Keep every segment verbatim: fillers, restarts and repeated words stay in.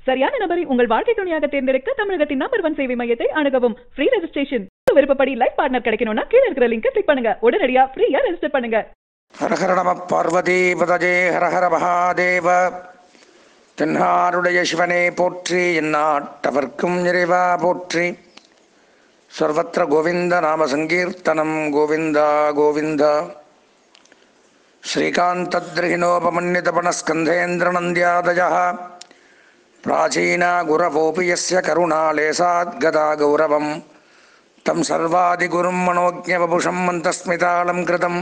சரியான நபரை உங்கள் வாழ்க்கை துணையாக தேர்ந்தெடுக்க தமிழகத்தின் நம்பர் ஒன் சேவை மையத்தை அணுகவும். Free registration. விருப்பப்படி லைஃப் பார்ட்னர் கிடைக்கணும்னா கீழ இருக்கிற லிங்கை கிளிக் பண்ணுங்க. உடனடியா ஃப்ரீயா ரெஜிஸ்டர் பண்ணுங்க. ஹரஹர நம பார்வதி பதஜே ஹரஹர மகாதேவ. தென்னாருடைய சிவனே போற்றி, எந்நாட்டவர்க்கும் இறைவா போற்றி. சர்வத்திர கோவிந்த நாம சங்கீர்த்தனம் கோவிந்தா கோவிந்தா. ஸ்ரீகாந்தத்ரிஹினோபமன்னிதபணஸ்கந்தேந்திரநந்தியாதயः பிராச்சீனா குரவோபி யஸ்ய கருணாலேசாத்கதா கௌரவம் தம் சர்வாதிகுரும் மனோஜ்ஞவபுஷம் மந்தஸ்மிதாலம் கிருதம்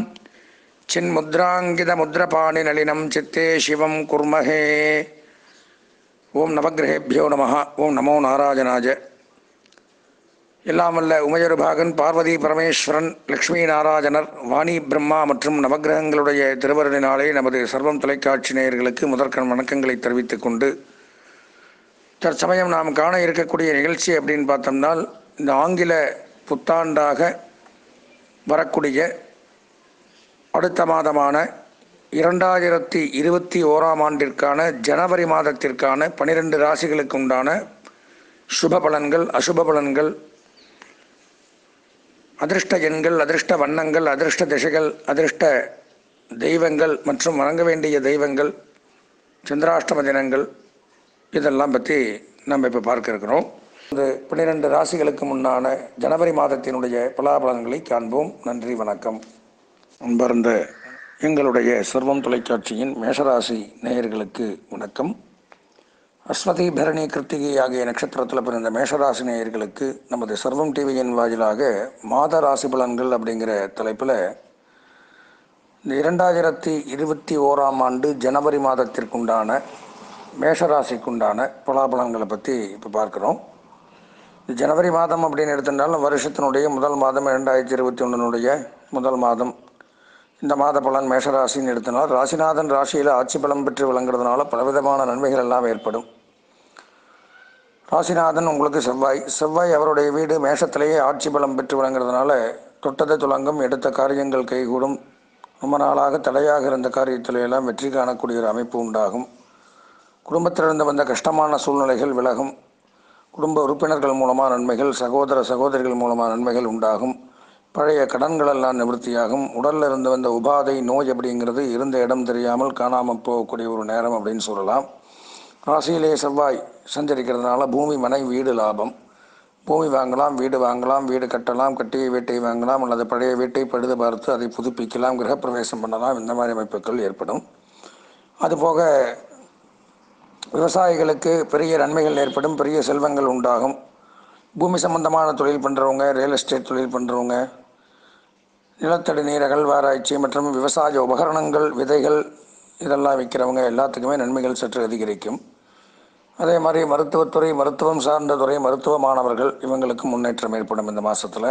சின்முத்ராங்கிதமுத்ரபாணிநளினம் சித்தே சிவம் குர்மஹே. ஓம் நவக்கிரகேபியோ நமஹ. ஓம் நமோ நாராயணாய. எல்லாம் வல்ல உமையொருபாகன் பார்வதி பரமேஸ்வரன் லக்ஷ்மி நாராயணர் வாணி பிரம்மா மற்றும் நவக்கிரகங்களுடைய திருவருளினாலே நமது சர்வம் தொலைக்காட்சி நேயர்களுக்கு முதற்கண் வணக்கங்களை தெரிவித்துக் கொண்டு, தற்சமயம் நாம் காண இருக்கக்கூடிய நிகழ்ச்சி அப்படின்னு பார்த்தோம்னால், இந்த ஆங்கில புத்தாண்டாக வரக்கூடிய அடுத்த மாதமான இரண்டாயிரத்தி இருபத்தி ஓராம் ஆண்டிற்கான ஜனவரி மாதத்திற்கான பனிரெண்டு ராசிகளுக்கு உண்டான சுப பலன்கள், அசுப பலன்கள், அதிர்ஷ்ட எண்கள், அதிர்ஷ்ட வண்ணங்கள், அதிர்ஷ்ட திசைகள், அதிர்ஷ்ட தெய்வங்கள் மற்றும் வணங்க வேண்டிய தெய்வங்கள், சந்திராஷ்டம தினங்கள், இதெல்லாம் பற்றி நம்ம இப்போ பார்க்க இருக்கிறோம். இந்த பன்னிரெண்டு ராசிகளுக்கு முன்னான ஜனவரி மாதத்தினுடைய பலாபலன்களை காண்போம். நன்றி, வணக்கம். அன்பார்ந்த எங்களுடைய சர்வம் தொலைக்காட்சியின் மேஷராசி நேயர்களுக்கு வணக்கம். அஸ்வதி, பரணி, கிருத்திகை ஆகிய நட்சத்திரத்தில் பிறந்த மேஷராசி நேயர்களுக்கு நமது சர்வம் டிவியின் வாயிலாக மாத ராசி பலன்கள் அப்படிங்கிற தலைப்பில் இந்த இரண்டாயிரத்தி இருபத்தி ஓராம் ஆண்டு ஜனவரி மாதத்திற்குண்டான மேஷராசிக்குண்டான பலாபலன்களை பற்றி இப்போ பார்க்குறோம். இந்த ஜனவரி மாதம் அப்படின்னு எடுத்துட்டாலும் வருஷத்தினுடைய முதல் மாதம் இரண்டாயிரத்தி இருபத்தி ஒன்றினுடைய முதல் மாதம். இந்த மாத பலன் மேஷராசின்னு எடுத்தனால் ராசிநாதன் ராசியில் ஆட்சி பலம் பெற்று விளங்குறதுனால பலவிதமான நன்மைகள் எல்லாம் ஏற்படும். ராசிநாதன் உங்களுக்கு செவ்வாய் செவ்வாய் அவருடைய வீடு மேஷத்திலேயே ஆட்சி பலம் பெற்று விளங்குறதுனால தொட்டதை துலங்கும், எடுத்த காரியங்கள் கைகூடும், ரொம்ப நாளாக தடையாக இருந்த காரியத்திலையெல்லாம் வெற்றி காணக்கூடிய ஒரு அமைப்பு உண்டாகும். குடும்பத்திலிருந்து வந்த கஷ்டமான சூழ்நிலைகள் விலகும். குடும்ப உறுப்பினர்கள் மூலமாக நன்மைகள், சகோதர சகோதரிகள் மூலமாக நன்மைகள் உண்டாகும். பழைய கடன்களெல்லாம் நிவர்த்தியாகும். உடலில் இருந்து வந்த உபாதை நோய் அப்படிங்கிறது இருந்த இடம் தெரியாமல் காணாமல் போகக்கூடிய ஒரு நேரம் அப்படின்னு சொல்லலாம். ராசியிலே செவ்வாய் சஞ்சரிக்கிறதுனால பூமி, மனை, வீடு லாபம். பூமி வாங்கலாம், வீடு வாங்கலாம், வீடு கட்டலாம், கட்டிய வீட்டை வாங்கலாம், அல்லது பழைய வீட்டை பழுது பார்த்து அதை புதுப்பிக்கலாம், கிரகப்பிரவேசம் பண்ணலாம். இந்த மாதிரி அமைப்புகள் ஏற்படும். அதுபோக விவசாயிகளுக்கு பெரிய நன்மைகள் ஏற்படும், பெரிய செல்வங்கள் உண்டாகும். பூமி சம்பந்தமான தொழில் பண்ணுறவங்க, ரியல் எஸ்டேட் தொழில் பண்ணுறவங்க, நிலத்தடி நீர் அகழ்வாராய்ச்சி மற்றும் விவசாய உபகரணங்கள், விதைகள் இதெல்லாம் விற்கிறவங்க எல்லாத்துக்குமே நன்மைகள் சற்று அதிகரிக்கும். அதே மாதிரி மருத்துவத்துறை, மருத்துவம் சார்ந்த துறை, மருத்துவ மாணவர்கள் இவங்களுக்கு முன்னேற்றம் ஏற்படும். இந்த மாதத்தில்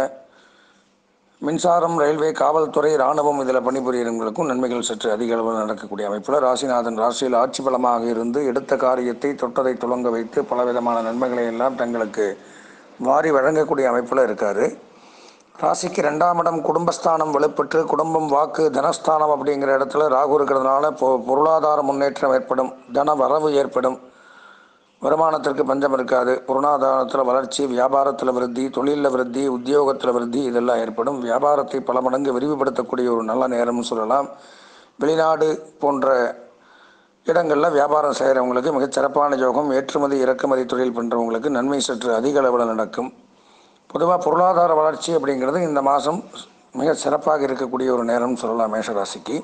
மின்சாரம், ரயில்வே, காவல்துறை, இராணுவம் இதில் பணிபுரியவங்களுக்கும் நன்மைகள் சற்று அதிக அளவில் நடக்கக்கூடிய அமைப்பில் ராசிநாதன் ராசியில் ஆட்சி பலமாக இருந்து எடுத்த காரியத்தை தொட்டதை துலங்க வைத்து பலவிதமான நன்மைகளை எல்லாம் தங்களுக்கு வாரி வழங்கக்கூடிய அமைப்பில் இருக்கார். ராசிக்கு ரெண்டாம் இடம் குடும்பஸ்தானம் வலுப்பெற்று குடும்பம், வாக்கு, தனஸ்தானம் அப்படிங்கிற இடத்துல ராகு இருக்கிறதுனால பொ பொருளாதார முன்னேற்றம் ஏற்படும், தன வரவு ஏற்படும், வருமானத்திற்கு பஞ்சம் இருக்காது. பொருளாதாரத்தில் வளர்ச்சி, வியாபாரத்தில் விருத்தி, தொழிலில் விருத்தி, உத்தியோகத்தில் விருத்தி இதெல்லாம் ஏற்படும். வியாபாரத்தை பல மடங்கு விரிவுபடுத்தக்கூடிய ஒரு நல்ல நேரம்னு சொல்லலாம். வெளிநாடு போன்ற இடங்களில் வியாபாரம் செய்கிறவங்களுக்கு மிகச்சிறப்பான யோகம். ஏற்றுமதி இறக்குமதி தொழில் பண்ணுறவங்களுக்கு நன்மை சற்று அதிக அளவில் நடக்கும். பொதுவாக பொருளாதார வளர்ச்சி அப்படிங்கிறது இந்த மாதம் மிக சிறப்பாக இருக்கக்கூடிய ஒரு நேரம்னு சொல்லலாம் மேஷராசிக்கு.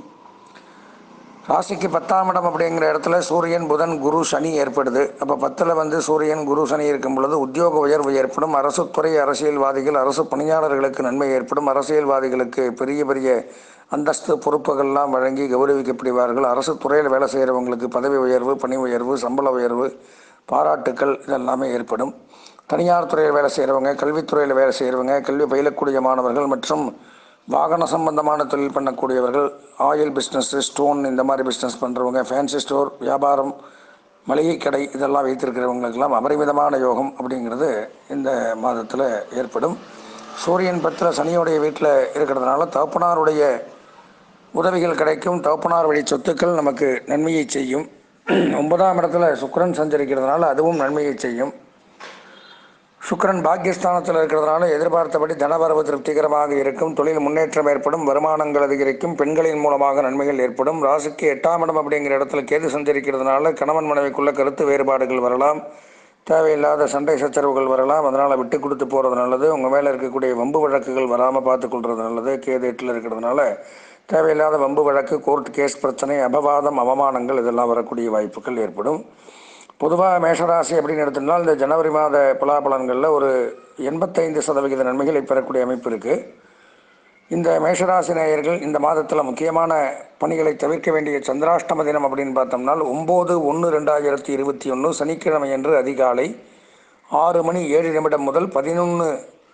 ராசிக்கு பத்தாம் இடம் அப்படிங்கிற இடத்துல சூரியன், புதன், குரு, சனி ஏற்படுது. அப்போ பத்தில் வந்து சூரியன், குரு, சனி இருக்கும் பொழுது உத்தியோக உயர்வு ஏற்படும். அரசு துறை, அரசியல்வாதிகள், அரசு பணியாளர்களுக்கு நன்மை ஏற்படும். அரசியல்வாதிகளுக்கு பெரிய பெரிய அந்தஸ்து பொறுப்புகள்லாம் வழங்கி கௌரவிக்கப்படுவார்கள். அரசு துறையில் வேலை செய்கிறவங்களுக்கு பதவி உயர்வு, பணி உயர்வு, சம்பள உயர்வு, பாராட்டுக்கள் இதெல்லாமே ஏற்படும். தனியார் துறையில் வேலை செய்கிறவங்க, கல்வித்துறையில் வேலை செய்கிறவங்க, கல்வி பயிலக்கூடிய மாணவர்கள் மற்றும் வாகன சம்பந்தமான தொழில் பண்ணக்கூடியவர்கள், ஆயில் பிஸ்னஸ், ஸ்டோன் இந்த மாதிரி பிஸ்னஸ் பண்ணுறவங்க, ஃபேன்சி ஸ்டோர் வியாபாரம், மளிகை கடை இதெல்லாம் வைத்திருக்கிறவங்களுக்கெல்லாம் அபரிமிதமான யோகம் அப்படிங்கிறது இந்த மாதத்தில் ஏற்படும். சூரியன் பத்தில் சனியோடைய வீட்டில் இருக்கிறதுனால தகப்பனாருடைய உதவிகள் கிடைக்கும். தகப்பனார் வழி சொத்துக்கள் நமக்கு நன்மையை செய்யும். ஒன்பதாம் இடத்துல சுக்கிரன் சஞ்சரிக்கிறதுனால அதுவும் நன்மையை செய்யும். சுக்கிரன் பாக்கியஸ்தானத்தில் இருக்கிறதுனால எதிர்பார்த்தபடி தனவரவு திருப்திகரமாக இருக்கும். தொழில் முன்னேற்றம் ஏற்படும். வருமானங்கள் அதிகரிக்கும். பெண்களின் மூலமாக நன்மைகள் ஏற்படும். ராசிக்கு எட்டாம் இடம் அப்படிங்கிற இடத்துல கேது சஞ்சரிக்கிறதுனால கணவன் மனைவிக்குள்ள கருத்து வேறுபாடுகள் வரலாம். தேவையில்லாத சண்டை சச்சரவுகள் வரலாம். அதனால் விட்டு கொடுத்து போகிறது நல்லது. உங்கள் மேலே இருக்கக்கூடிய வம்பு வழக்குகள் வராமல் பார்த்துக்கொள்வது நல்லது. கேது எட்டில் இருக்கிறதுனால தேவையில்லாத வம்பு வழக்கு, கோர்ட் கேஸ் பிரச்சனை, அபவாதம், அவமானங்கள் இதெல்லாம் வரக்கூடிய வாய்ப்புகள் ஏற்படும். பொதுவாக மேஷராசி அப்படின்னு எடுத்துட்டால் இந்த ஜனவரி மாத பலாபலன்களில் ஒரு எண்பத்தைந்து சதவிகித நன்மைகளை பெறக்கூடிய அமைப்பு இருக்குது. இந்த மேஷராசி நேயர்கள் இந்த மாதத்தில் முக்கியமான பணிகளை தவிர்க்க வேண்டிய சந்திராஷ்டம தினம் அப்படின்னு பார்த்தோம்னா ஒம்பது ஒன்று ரெண்டாயிரத்தி இருபத்தி ஒன்று சனிக்கிழமை அன்று அதிகாலை ஆறு மணி ஏழு நிமிடம் முதல் பதினொன்று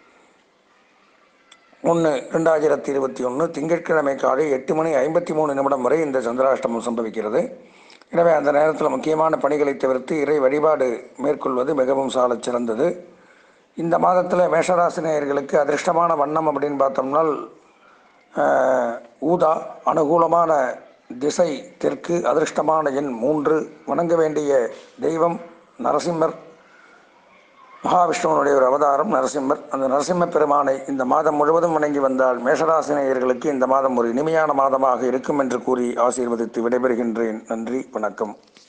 ஒன்று ரெண்டாயிரத்தி இருபத்தி ஒன்று திங்கட்கிழமை காலை எட்டு மணி ஐம்பத்தி மூணு நிமிடம் வரை இந்த சந்திராஷ்டமம் சம்பவிக்கிறது. எனவே அந்த நேரத்தில் முக்கியமான பணிகளை தவிர்த்து இறை வழிபாடு மேற்கொள்வது மிகவும் சாலச் சிறந்தது. இந்த மாதத்தில் மேஷராசி நேயர்களுக்கு அதிர்ஷ்டமான வண்ணம் அப்படின்னு பார்த்தோம்னா ஊதா, அனுகூலமான திசை தெற்கு, அதிர்ஷ்டமான எண் மூன்று, வணங்க வேண்டிய தெய்வம் நரசிம்மர், மகாவிஷ்ணுவனுடைய ஒரு அவதாரம் நரசிம்மர். அந்த நரசிம்ம பெருமானை இந்த மாதம் முழுவதும் வணங்கி வந்தால் மேஷராசி நேயர்களுக்கு இந்த மாதம் ஒரு இனிமையான மாதமாக இருக்கும் என்று கூறி ஆசீர்வதித்து விடைபெறுகின்றேன். நன்றி, வணக்கம்.